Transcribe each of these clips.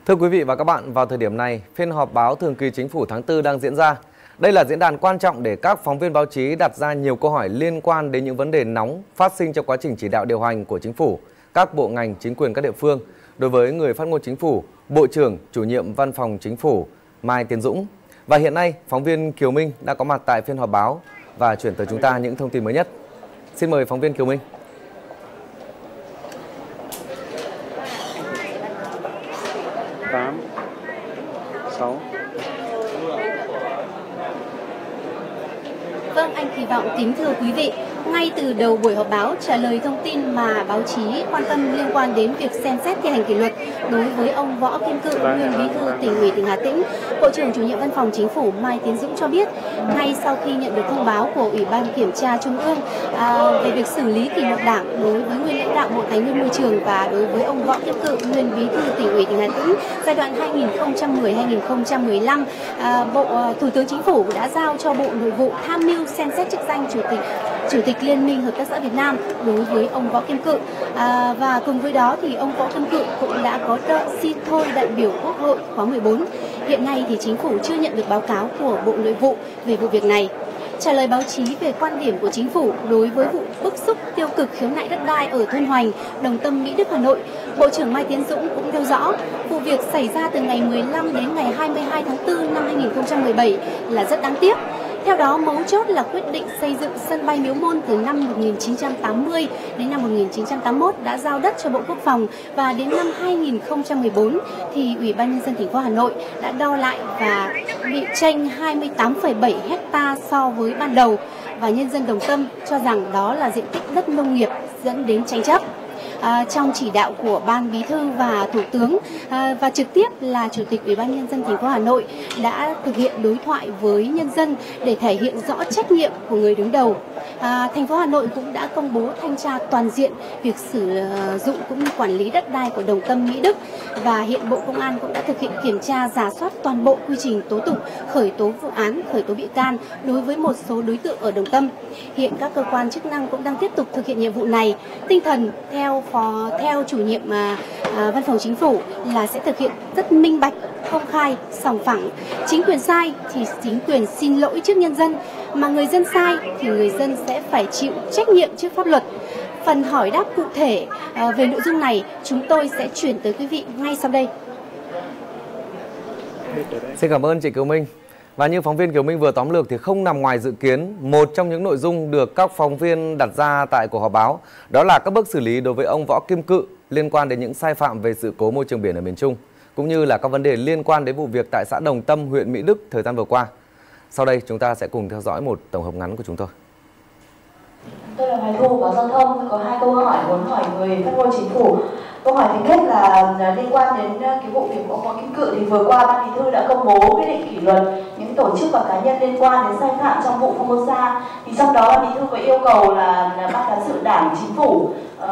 Thưa quý vị và các bạn, vào thời điểm này, phiên họp báo thường kỳ Chính phủ tháng 4 đang diễn ra. Đây là diễn đàn quan trọng để các phóng viên báo chí đặt ra nhiều câu hỏi liên quan đến những vấn đề nóng phát sinh trong quá trình chỉ đạo điều hành của Chính phủ, các bộ ngành, chính quyền các địa phương. Đối với người phát ngôn Chính phủ, Bộ trưởng, Chủ nhiệm Văn phòng Chính phủ Mai Tiến Dũng. Và hiện nay, phóng viên Kiều Minh đã có mặt tại phiên họp báo và chuyển tới chúng ta những thông tin mới nhất. Xin mời phóng viên Kiều Minh. Vâng, anh kỳ vọng kính thưa quý vị, ngay từ đầu buổi họp báo trả lời thông tin mà báo chí quan tâm liên quan đến việc xem xét thi hành kỷ luật đối với ông Võ Kim Cự, nguyên bí thư tỉnh ủy tỉnh Hà Tĩnh, Bộ trưởng Chủ nhiệm Văn phòng Chính phủ Mai Tiến Dũng cho biết, ngay sau khi nhận được thông báo của Ủy ban Kiểm tra Trung ương về việc xử lý kỷ luật đảng đối với nguyên lãnh đạo Bộ Tài nguyên Môi trường và đối với ông Võ Kim Cự, nguyên bí thư tỉnh ủy tỉnh Hà Tĩnh giai đoạn 2010-2015, Thủ tướng Chính phủ đã giao cho Bộ Nội vụ tham mưu xem xét chức danh Chủ tịch Liên minh Hợp tác xã Việt Nam đối với ông Võ Kim Cự, và cùng với đó thì ông Võ Kim Cự cũng đã có xin thôi đại biểu Quốc hội khóa 14. Hiện nay thì Chính phủ chưa nhận được báo cáo của Bộ Nội vụ về vụ việc này. Trả lời báo chí về quan điểm của Chính phủ đối với vụ bức xúc tiêu cực khiếu nại đất đai ở thôn Hoành, Đồng Tâm, Mỹ Đức, Hà Nội, Bộ trưởng Mai Tiến Dũng cũng nêu rõ vụ việc xảy ra từ ngày 15 đến ngày 22 tháng 4 năm 2017 là rất đáng tiếc. Theo đó, mấu chốt là quyết định xây dựng sân bay Miếu Môn từ năm 1980 đến năm 1981 đã giao đất cho Bộ Quốc phòng, và đến năm 2014 thì Ủy ban Nhân dân thành phố Hà Nội đã đo lại và bị chênh 28,7 hecta so với ban đầu, và nhân dân Đồng Tâm cho rằng đó là diện tích đất nông nghiệp dẫn đến tranh chấp. Trong chỉ đạo của Ban Bí thư và Thủ tướng và trực tiếp là Chủ tịch Ủy ban Nhân dân thành phố Hà Nội đã thực hiện đối thoại với nhân dân để thể hiện rõ trách nhiệm của người đứng đầu. Thành phố Hà Nội cũng đã công bố thanh tra toàn diện việc sử dụng cũng như quản lý đất đai của Đồng Tâm, Mỹ Đức, và hiện Bộ Công an cũng đã thực hiện kiểm tra rà soát toàn bộ quy trình tố tụng, khởi tố vụ án, khởi tố bị can đối với một số đối tượng ở Đồng Tâm. Hiện các cơ quan chức năng cũng đang tiếp tục thực hiện nhiệm vụ này. Tinh thần theo chủ nhiệm Văn phòng Chính phủ là sẽ thực hiện rất minh bạch, công khai, sòng phẳng. Chính quyền sai thì chính quyền xin lỗi trước nhân dân, mà người dân sai thì người dân sẽ phải chịu trách nhiệm trước pháp luật. Phần hỏi đáp cụ thể về nội dung này chúng tôi sẽ chuyển tới quý vị ngay sau đây. Xin cảm ơn chị Kiều Minh. Và như phóng viên Kiều Minh vừa tóm lược thì không nằm ngoài dự kiến, một trong những nội dung được các phóng viên đặt ra tại cuộc họp báo đó là các bước xử lý đối với ông Võ Kim Cự liên quan đến những sai phạm về sự cố môi trường biển ở miền Trung, cũng như là các vấn đề liên quan đến vụ việc tại xã Đồng Tâm, huyện Mỹ Đức thời gian vừa qua. Sau đây chúng ta sẽ cùng theo dõi một tổng hợp ngắn của chúng tôi. Tôi là Hoài Thu, báo giao thông. Tôi có 2 câu hỏi muốn hỏi người phát ngôn Chính phủ. Câu hỏi thứ nhất là liên quan đến cái vụ việc của ông Võ Kim Cự, thì vừa qua Ban Bí thư đã công bố quyết định kỷ luật những tổ chức và cá nhân liên quan đến sai phạm trong vụ Formosa. Thì trong đó Ban Bí thư có yêu cầu là Ban cán sự Đảng Chính phủ,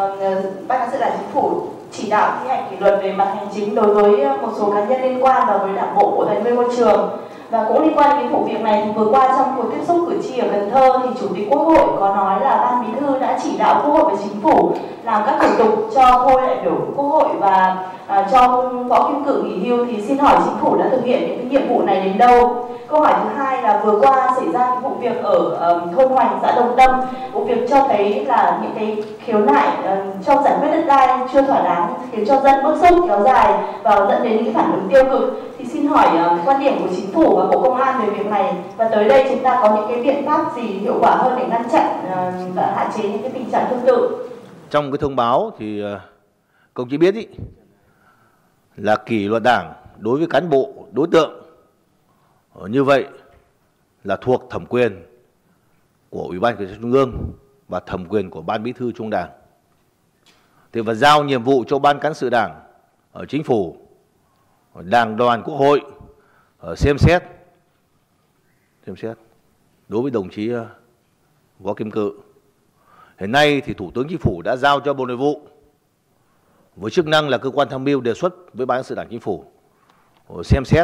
chỉ đạo thi hành kỷ luật về mặt hành chính đối với một số cá nhân liên quan và với Đảng bộ của Tài nguyên Môi trường. Và cũng liên quan đến vụ việc này thì vừa qua trong cuộc tiếp xúc cử tri ở Cần Thơ thì Chủ tịch Quốc hội có nói là Ban Bí thư đã chỉ đạo Quốc hội và Chính phủ làm các thủ tục cho thôi đại biểu Quốc hội và cho ông Võ Kim Cự nghỉ hưu. Thì xin hỏi Chính phủ đã thực hiện những cái nhiệm vụ này đến đâu? Câu hỏi thứ hai là vừa qua xảy ra cái vụ việc ở thôn Hoành, xã Đồng Tâm, vụ việc cho thấy là những cái khiếu nại trong giải quyết đất đai chưa thỏa đáng khiến cho dân bức xúc kéo dài và dẫn đến những cái phản ứng tiêu cực. Thì xin hỏi quan điểm của Chính phủ và Bộ Công an về việc này, và tới đây chúng ta có những cái biện pháp gì hiệu quả hơn để ngăn chặn và hạn chế những cái tình trạng tương tự. Trong cái thông báo thì công chí biết ý, là kỷ luật đảng đối với cán bộ đối tượng như vậy là thuộc thẩm quyền của Ủy ban Kiểm tra Trung ương và thẩm quyền của Ban Bí thư Trung ương Đảng. Thì và giao nhiệm vụ cho Ban cán sự Đảng ở Chính phủ, Đảng đoàn Quốc hội xem xét đối với đồng chí Võ Kim Cự. Hiện nay thì Thủ tướng Chính phủ đã giao cho Bộ Nội vụ với chức năng là cơ quan tham mưu đề xuất với Ban cán sự Đảng Chính phủ xem xét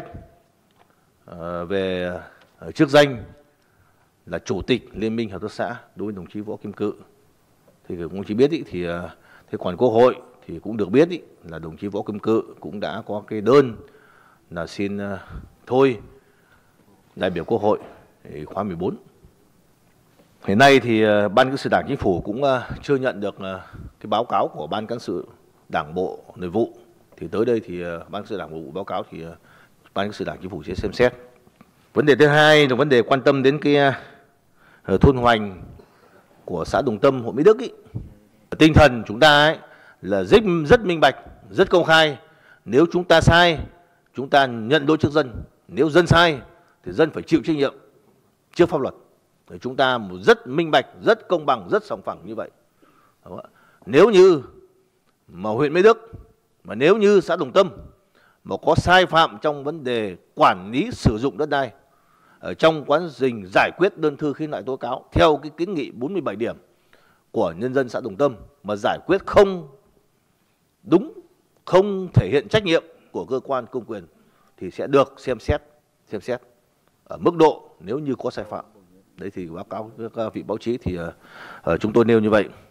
về chức danh là Chủ tịch Liên minh Hợp tác xã đối với đồng chí Võ Kim Cự. Thì cũng chỉ biết ý, thì thế còn Quốc hội thì cũng được biết ý, là đồng chí Võ Kim Cự cũng đã có cái đơn là xin thôi đại biểu Quốc hội khóa 14. Hiện nay thì Ban Cán sự Đảng Chính phủ cũng chưa nhận được cái báo cáo của Ban Cán sự Đảng Bộ Nội vụ. Thì tới đây thì Ban Cán sự Đảng Bộ Nội vụ báo cáo thì Ban Cán sự Đảng Chính phủ sẽ xem xét. Vấn đề thứ hai là vấn đề quan tâm đến cái thôn Hoành của xã Đồng Tâm, huyện Mỹ Đức ý. Tinh thần chúng ta ấy là rất minh bạch, rất công khai. Nếu chúng ta sai, chúng ta nhận lỗi trước dân. Nếu dân sai thì dân phải chịu trách nhiệm trước pháp luật. Để chúng ta rất minh bạch, rất công bằng, rất sòng phẳng như vậy. Nếu như mà huyện Mỹ Đức, mà nếu như xã Đồng Tâm mà có sai phạm trong vấn đề quản lý sử dụng đất đai, ở trong quá trình giải quyết đơn thư khiếu nại tố cáo theo cái kiến nghị 47 điểm của nhân dân xã Đồng Tâm mà giải quyết không đúng, không thể hiện trách nhiệm của cơ quan công quyền thì sẽ được xem xét ở mức độ nếu như có sai phạm. Đấy thì báo cáo với các vị báo chí thì chúng tôi nêu như vậy.